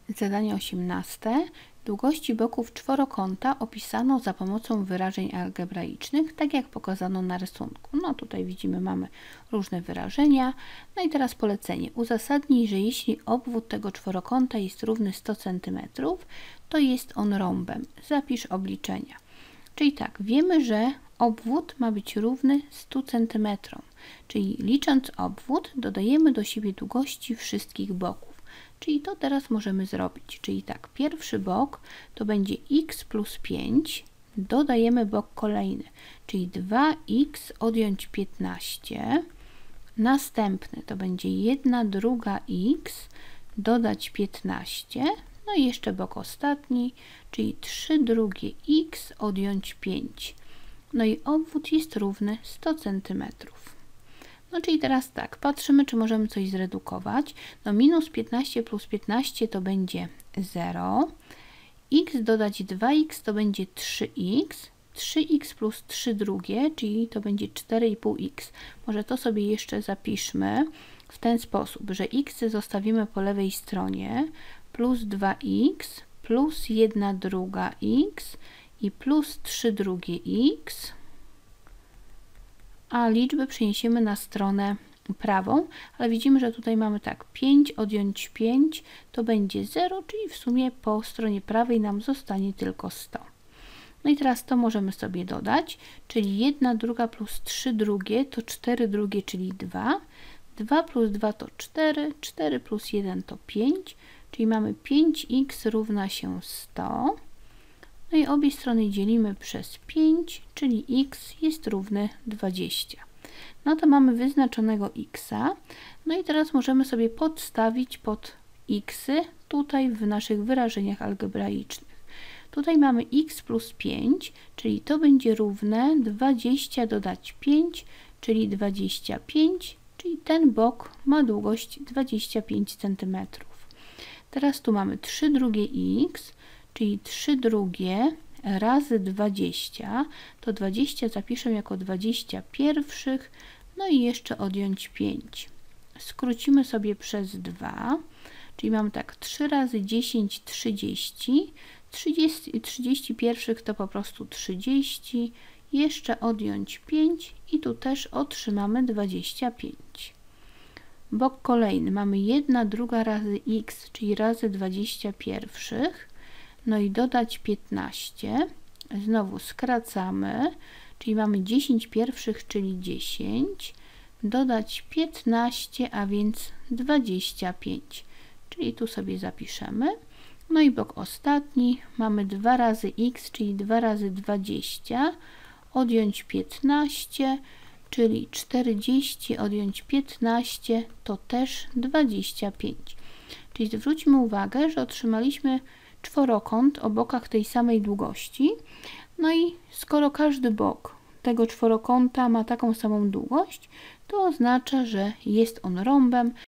Zadanie 18. Długości boków czworokąta opisano za pomocą wyrażeń algebraicznych, tak jak pokazano na rysunku. No tutaj widzimy, mamy różne wyrażenia. No i teraz polecenie. Uzasadnij, że jeśli obwód tego czworokąta jest równy 100 cm, to jest on rąbem. Zapisz obliczenia. Czyli tak, wiemy, że obwód ma być równy 100 cm, czyli licząc obwód dodajemy do siebie długości wszystkich boków. Czyli to teraz możemy zrobić. Czyli tak, pierwszy bok to będzie x plus 5, dodajemy bok kolejny, czyli 2x odjąć 15, następny to będzie 1/2 x dodać 15, no i jeszcze bok ostatni, czyli 3/2 x odjąć 5. No i obwód jest równy 100 cm. No czyli teraz tak, patrzymy, czy możemy coś zredukować. No minus 15 plus 15 to będzie 0. X dodać 2x to będzie 3x. 3x plus 3/2, czyli to będzie 4,5x. Może to sobie jeszcze zapiszmy w ten sposób, że x zostawimy po lewej stronie, plus 2x, plus 1/2 x i plus 3/2 x, a liczby przeniesiemy na stronę prawą, ale widzimy, że tutaj mamy tak, 5 odjąć 5 to będzie 0, czyli w sumie po stronie prawej nam zostanie tylko 100. No i teraz to możemy sobie dodać, czyli 1/2 plus 3/2 to 4/2, czyli 2. 2 plus 2 to 4, 4 plus 1 to 5, czyli mamy 5x równa się 100. No i obie strony dzielimy przez 5, czyli x jest równy 20. No to mamy wyznaczonego x'a. No i teraz możemy sobie podstawić pod x'y tutaj w naszych wyrażeniach algebraicznych. Tutaj mamy x plus 5, czyli to będzie równe 20 dodać 5, czyli 25, czyli ten bok ma długość 25 cm. Teraz tu mamy 3/2 x, czyli 3/2 razy 20, to 20 zapiszę jako 20 pierwszych, no i jeszcze odjąć 5. Skrócimy sobie przez 2, czyli mamy tak 3 razy 10, 30, 30 pierwszych to po prostu 30, jeszcze odjąć 5 i tu też otrzymamy 25. Bok kolejny mamy 1/2 razy x, czyli razy 20 pierwszych, no i dodać 15, znowu skracamy, czyli mamy 10 pierwszych, czyli 10, dodać 15, a więc 25, czyli tu sobie zapiszemy. No i bok ostatni mamy 2 razy x, czyli 2 razy 20, odjąć 15, czyli 40 odjąć 15 to też 25. Czyli zwróćmy uwagę, że otrzymaliśmy czworokąt o bokach tej samej długości. No i skoro każdy bok tego czworokąta ma taką samą długość, to oznacza, że jest on rąbem.